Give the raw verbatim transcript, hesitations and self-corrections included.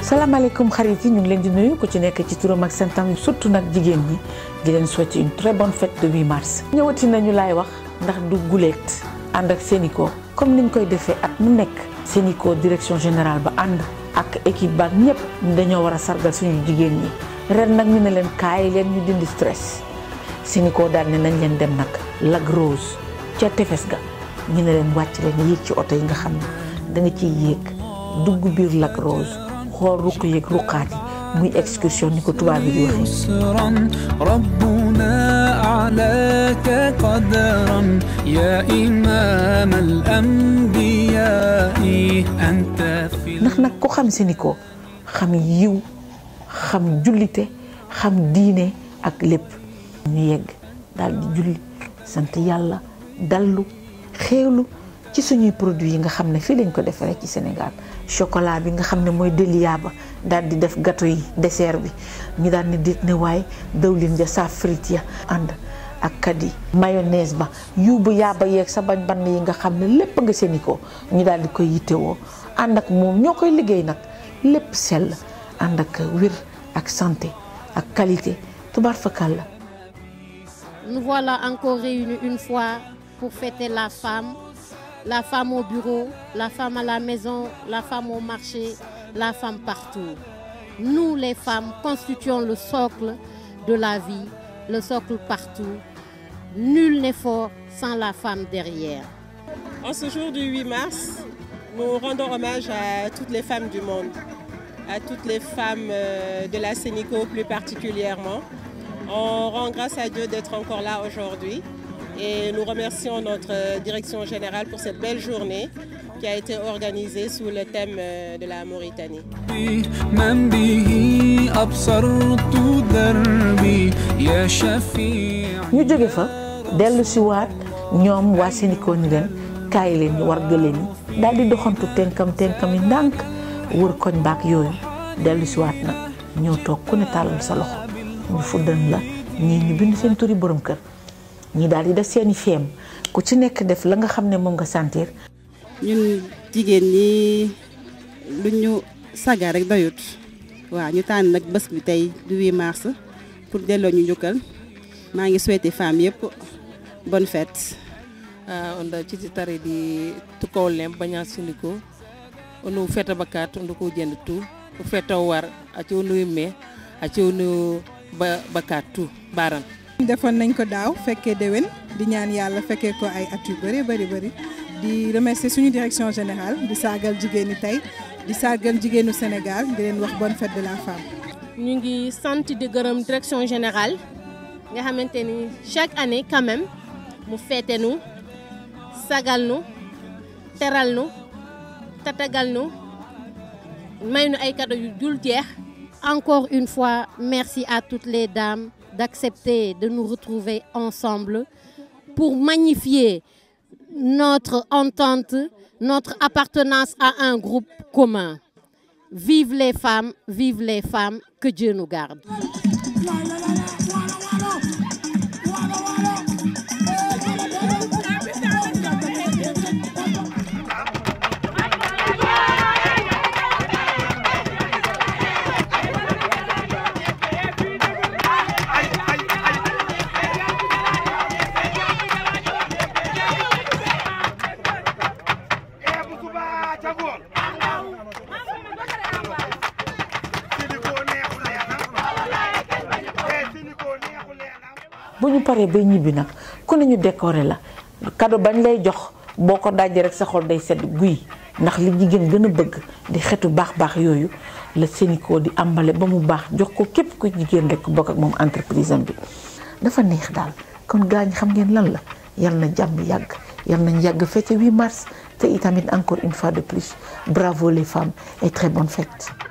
salaamaaleykum xarit yi ñu ngi leen di nuyu ku ci nekk ci turam ak santam surtout nag jigéen ñi di leen souhaiter une très bonne fête de huit mars. ñëwati nañu laay wax ndax du guleet ànd ak Sénico comme niñ koy defee at mu nekk Sénico direction générale ba ànd ak équipe ba ñëpp dañoo war a sargal suñu jigéen ñi ren nag ñu ne leen kaay leen ñu dindi stress Sénico daal ne nañ leen dem nag Lac Rose ca tefes ga ñu ne leen wàcc leen yéeg ci oto yi nga xam ne da nga ciy yéeg dugg biir Lac Rose xool ruq yeeg ruqaat yi muy excursion ni ko tubaab bi di waxee. rabbuna a'laka qadran ya imam al anbiya anta fi ndax nag ko xam Sénico xam yiw xam jullite xam diine ak lépp ñu yegg daal di julli sant yàlla dallu xéewlu ci suñuy produits yi nga xam ne fii lañ ko defaree ci Sénégal chocolat bi nga xam ne mooy Delia ba daal di def gâteau yi dessert bi ñu daal ne déet ne waaye dawlin ja saaf frite ya ànd ak kadi mayonnaise ba yuubu yaaba yeeg sa bañ bann yi nga xam ne lépp nga Sénico ñu daal di koy yittewoo ànd ak moom ñoo koy liggéey nag lépp sell ànd ak wér ak santé ak qualité tubaar fakal la. Nous voilà encore réunis une fois pour fêter la femme. La femme au bureau, la femme à la maison, la femme au marché, la femme partout. Nous, les femmes, constituons le socle de la vie, le socle partout. Nul n'est fort sans la femme derrière. En ce jour du huit mars, nous rendons hommage à toutes les femmes du monde, à toutes les femmes de la Sénico plus particulièrement. On rend grâce à Dieu d'être encore là aujourd'hui. Et nous remercions notre direction générale pour cette belle journée qui a été organisée sous le thème de la Mauritanie. ñu jóge fa dellu si waat ñoom waa Sénico ni leen kaay leen ñu war gëleen yi daal di doxantu tenkam tenkam yi ndànk wër koñ baak yooyu dellu si waat nag ñëw toog ku ne tàllal sa loxo ñu fuddan la ñii ñu bind seen turi borom kër. ñi daal di def seeni feem ku ci nekk def la nga xam ne moom nga sentir. ñun jigéen ñi lu ñu saga rek doyut waaw ñu tànn nag bés bi tey du huit mars pour delloo ñu njukkal maa ngi souhaité femme yëpp bonne fête. onda citi tare di tukollem baña Sénico onu feta bakat ndu ko jend tu ko feta war a ci onu me a ci onu bakat tu baran defoon nañ ko daaw fekkee déwén di ñaan yàlla fekkee ko ay at yu bëri bëri bëri di remercier suñu direction générale di sargal jigéenu tey di sargal jigéenu Sénégal di leen wax bonne fête de la femme. ñu ngi sant di gërëm direction générale nga xamante ni chaque année quand même mu feete nu sagal nu teral nu tatagal nu may nu ay cadeau yu dul jeex. Encore une fois, merci à toutes les dames d'accepter de nous retrouver ensemble pour magnifier notre entente, notre appartenance à un groupe commun. Vive les femmes, vive les femmes, que Dieu nous garde. bu ñu paree bay ñibbi nag ku ne ñu décorer la cadeau bañ lay jox boo ko dajee rek sa xol day sedd guy ndax li jigéen gën a bëgg di xetu baax baax yooyu la Sénico di ambale ba mu baax jox ko képp ku jigéen rek bokk ak moom entreprise am bi dafa neex daal kon gaañ xam ngeen lan la yal na jàmm yàgg yal nañ yàgg fête huit mars te itamit encore une fois de plus bravo les femmes et très bonne fête.